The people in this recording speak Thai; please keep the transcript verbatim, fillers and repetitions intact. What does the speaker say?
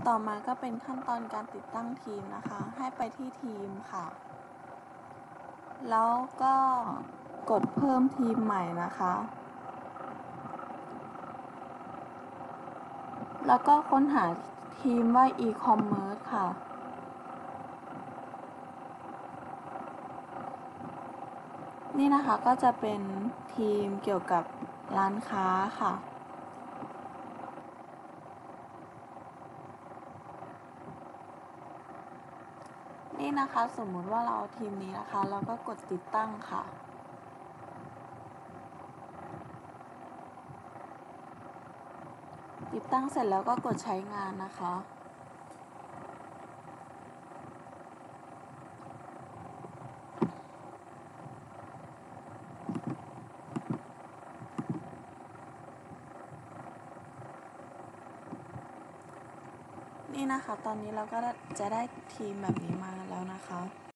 ต่อมาก็เป็นขั้นตอนการติดตั้งทีมนะคะให้ไปที่ทีมค่ะแล้วก็กดเพิ่มทีมใหม่นะคะแล้วก็ค้นหาทีมว่า e-commerce ค่ะนี่นะคะก็จะเป็นทีมเกี่ยวกับร้านค้าค่ะนี่นะคะสมมุติว่าเราเอาทีมนี้นะคะแล้วก็กดติดตั้งค่ะติดตั้งเสร็จแล้วก็กดใช้งานนะคะนี่นะคะตอนนี้เราก็จะได้ทีมแบบนี้มาแล้วนะคะ